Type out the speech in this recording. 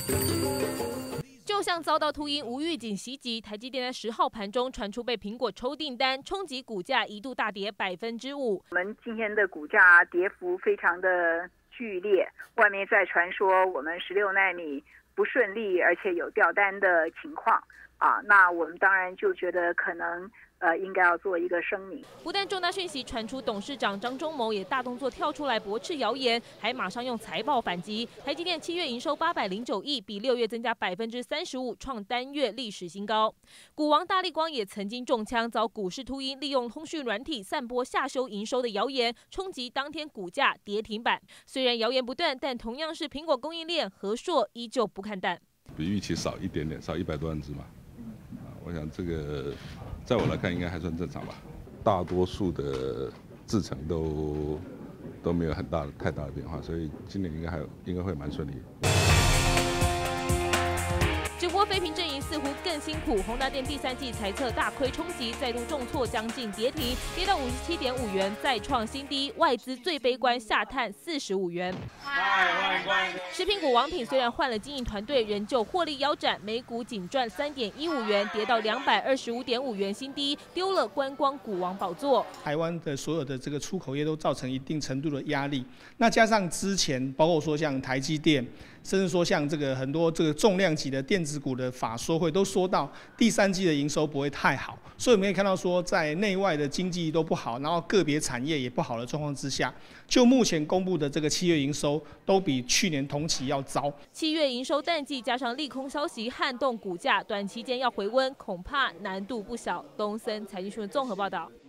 就像遭到秃鹰无预警袭击，台积电在10号盘中传出被苹果抽订单，冲击股价一度大跌5%。 我们今天的股价跌幅非常的剧烈，外面在传说我们16奈米不顺利，而且有掉单的情况啊，那我们当然就觉得可能应该要做一个声明。 不但重大讯息传出，董事长张忠谋也大动作跳出来驳斥谣言，还马上用财报反击。台积电7月营收809亿，比6月增加35%，创单月历史新高。股王大立光也曾经中枪，遭股市秃鹰利用通讯软体散播下修营收的谣言，冲击当天股价跌停板。虽然谣言不断，但同样是苹果供应链，和硕依旧不看淡。 比预期少一点点，少100多万只嘛。我想这个，在我来看应该还算正常吧。大多数的制程都没有太大的变化，所以今年应该会蛮顺利。 直播飞屏阵营似乎更辛苦，宏达电第3季财测大亏冲击，再度重挫将近跌停，跌到57.5元，再创新低，外资最悲观下探45元。食品股王品虽然换了经营团队，仍旧获利腰斩，每股仅赚3.15元，跌到225.5元新低，丢了观光股王宝座。 台湾的所有的这个出口业都造成一定程度的压力，那加上之前包括说像台积电，甚至说像这个很多这个重量级的电子股的法说会都说到第3季的营收不会太好，所以我们可以看到说在内外的经济都不好，然后个别产业也不好的状况之下，就目前公布的这个7月营收都比去年同期要糟。 7月营收淡季加上利空消息撼动股价，短期间要回温恐怕难度不小。东森财经新闻综合报道。